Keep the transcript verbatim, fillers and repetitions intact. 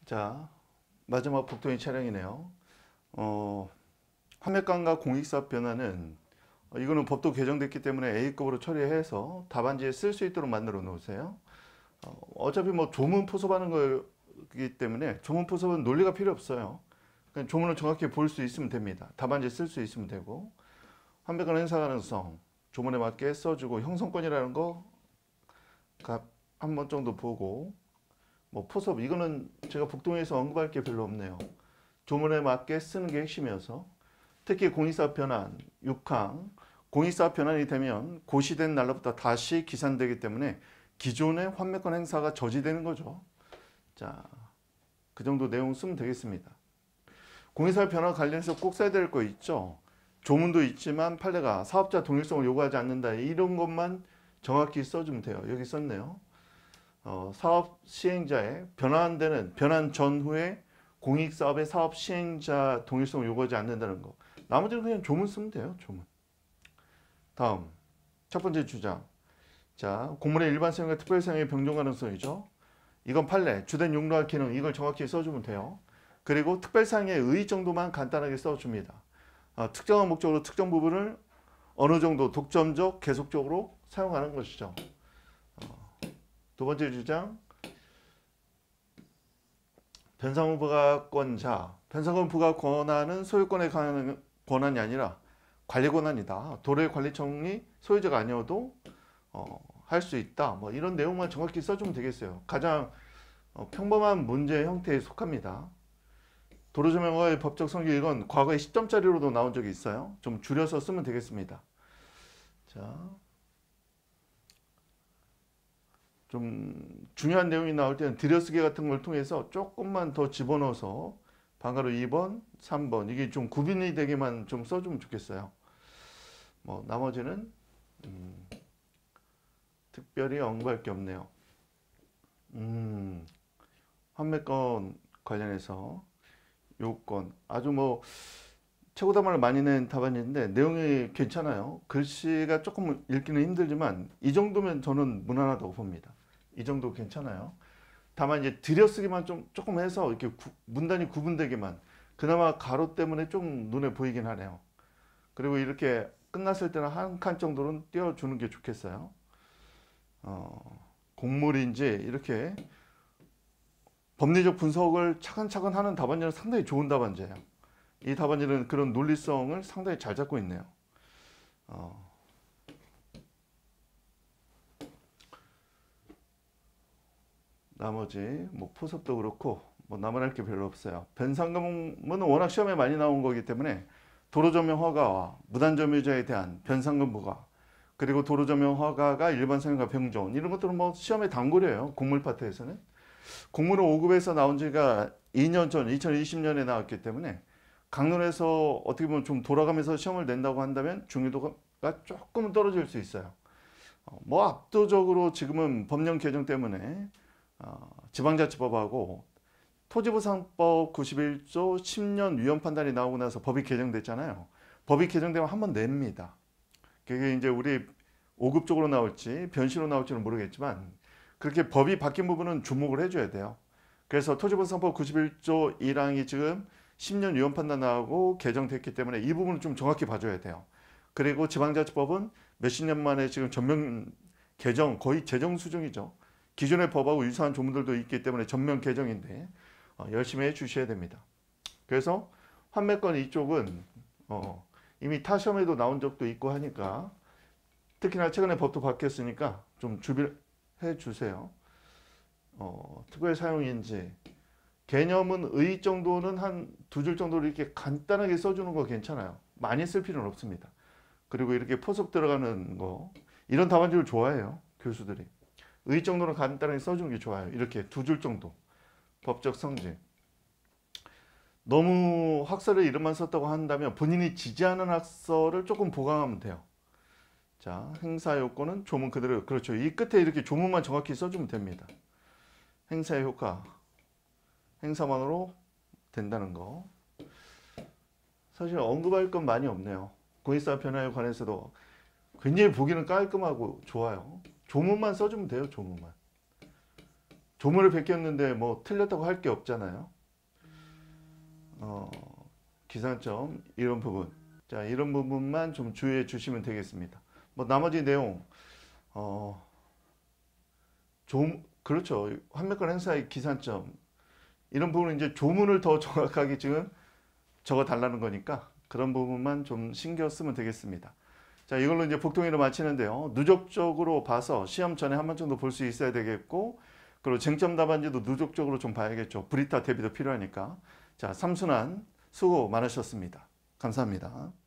자, 마지막 복동의 차량이네요. 어, 판매가과 공익사업 변화는 어, 이거는 법도 개정됐기 때문에 A급으로 처리해서 답안지에 쓸 수 있도록 만들어 놓으세요. 어, 어차피 뭐 조문 포섭하는 거기 때문에 조문 포섭은 논리가 필요 없어요. 그냥 조문을 정확히 볼 수 있으면 됩니다. 답안지에 쓸 수 있으면 되고, 판매가 행사 가능성 조문에 맞게 써주고, 형성권이라는 거 한 번 정도 보고, 뭐 포섭 이거는 제가 복동에서 언급할 게 별로 없네요. 조문에 맞게 쓰는 게 핵심이어서, 특히 공익사업 변환 육 항, 공익사업 변환이 되면 고시된 날로부터 다시 기산되기 때문에 기존의 환매권 행사가 저지되는 거죠. 자, 그 정도 내용 쓰면 되겠습니다. 공익사업 변화 관련해서 꼭 써야 될 거 있죠. 조문도 있지만 판례가 사업자 동일성을 요구하지 않는다, 이런 것만 정확히 써주면 돼요. 여기 썼네요. 어, 사업 시행자의 변환되는 변환 전후에 공익사업의 사업 시행자 동일성을 요구하지 않는다는 거. 나머지는 그냥 조문 쓰면 돼요. 조문. 다음 첫 번째 주장. 자, 공문의 일반 사용과 특별 사용의 병존 가능성이죠. 이건 판례, 주된 용도와 기능, 이걸 정확히 써주면 돼요. 그리고 특별 사용의 의 정도만 간단하게 써줍니다. 어, 특정한 목적으로 특정 부분을 어느 정도 독점적, 계속적으로 사용하는 것이죠. 어, 두 번째 주장. 변상금 부가권자. 변상금 부과 권한은 소유권의 권한이 아니라 관리 권한이다. 도로관리청이 소유자가 아니어도 어, 할 수 있다. 뭐 이런 내용만 정확히 써주면 되겠어요. 가장 어, 평범한 문제 형태에 속합니다. 도로조명과의 법적 성질, 이건 과거에 십 점짜리로도 나온 적이 있어요. 좀 줄여서 쓰면 되겠습니다. 자, 좀 중요한 내용이 나올 때는 들여쓰기 같은 걸 통해서 조금만 더 집어넣어서 방가로 이 번, 삼 번 이게 좀 구분이 되게만 좀 써주면 좋겠어요. 뭐 나머지는 음, 특별히 언급할 게 없네요. 음, 판매권 관련해서 요건 아주 뭐 최고 답안을 많이 낸 답안인데 내용이 괜찮아요. 글씨가 조금 읽기는 힘들지만 이 정도면 저는 무난하다고 봅니다. 이 정도 괜찮아요. 다만 이제 들여쓰기만 좀 조금 해서 이렇게 구, 문단이 구분되게만, 그나마 가로 때문에 좀 눈에 보이긴 하네요. 그리고 이렇게 끝났을 때는 한 칸 정도는 띄워주는 게 좋겠어요. 어, 곡물인지 이렇게 법리적 분석을 차근차근 하는 답안지는 상당히 좋은 답안지예요. 이 답안지는 그런 논리성을 상당히 잘 잡고 있네요. 어, 나머지 뭐 포섭도 그렇고 뭐 나무랄 게 별로 없어요. 변상금은 워낙 시험에 많이 나온 거기 때문에 도로조명 허가와 무단점유자에 대한 변상금 부과, 그리고 도로조명 허가가 일반 사용과 병존, 이런 것들은 뭐 시험에 단골이에요. 공물 파트에서는. 공물은 오 급에서 나온 지가 이 년 전, 이천이십 년에 나왔기 때문에 강론에서 어떻게 보면 좀 돌아가면서 시험을 낸다고 한다면 중요도가 조금 떨어질 수 있어요. 뭐 압도적으로 지금은 법령 개정 때문에 어, 지방자치법하고 토지보상법 구십일 조 십 년 위헌 판단이 나오고 나서 법이 개정됐잖아요. 법이 개정되면 한번 냅니다. 그게 이제 우리 오 급 쪽으로 나올지 변시로 나올지는 모르겠지만 그렇게 법이 바뀐 부분은 주목을 해줘야 돼요. 그래서 토지보상법 구십일 조 일 항이 지금 십 년 위헌 판단 나오고 개정됐기 때문에 이 부분을 좀 정확히 봐줘야 돼요. 그리고 지방자치법은 몇십 년 만에 지금 전면 개정, 거의 재정 수준이죠. 기존의 법하고 유사한 조문들도 있기 때문에 전면 개정인데 어, 열심히 해주셔야 됩니다. 그래서 환매권 이쪽은 어, 이미 타 시험에도 나온 적도 있고 하니까, 특히나 최근에 법도 바뀌었으니까 좀 준비해 주세요. 어, 특별 사용인지 개념은 의 정도는 한 두 줄 정도로 이렇게 간단하게 써주는 거 괜찮아요. 많이 쓸 필요는 없습니다. 그리고 이렇게 포섭 들어가는 거, 이런 답안지를 좋아해요, 교수들이. 의 정도는 간단하게 써주는 게 좋아요. 이렇게 두 줄 정도. 법적 성질. 너무 학설의 이름만 썼다고 한다면 본인이 지지하는 학설을 조금 보강하면 돼요. 자, 행사 요건은 조문 그대로. 그렇죠. 이 끝에 이렇게 조문만 정확히 써주면 됩니다. 행사의 효과. 행사만으로 된다는 거. 사실 언급할 건 많이 없네요. 공익사업 변화에 관해서도 굉장히 보기는 깔끔하고 좋아요. 조문만 써주면 돼요. 조문만. 조문을 베꼈는데 뭐 틀렸다고 할 게 없잖아요. 어, 기산점 이런 부분. 자, 이런 부분만 좀 주의해 주시면 되겠습니다. 뭐 나머지 내용 어, 조, 그렇죠. 환매권 행사의 기산점 이런 부분은 이제 조문을 더 정확하게 지금 적어 달라는 거니까 그런 부분만 좀 신경 쓰면 되겠습니다. 자, 이걸로 이제 복동일을 마치는데요. 누적적으로 봐서 시험 전에 한 번 정도 볼 수 있어야 되겠고, 그리고 쟁점 답안지도 누적적으로 좀 봐야겠죠. 브리타 대비도 필요하니까. 자, 삼순환 수고 많으셨습니다. 감사합니다.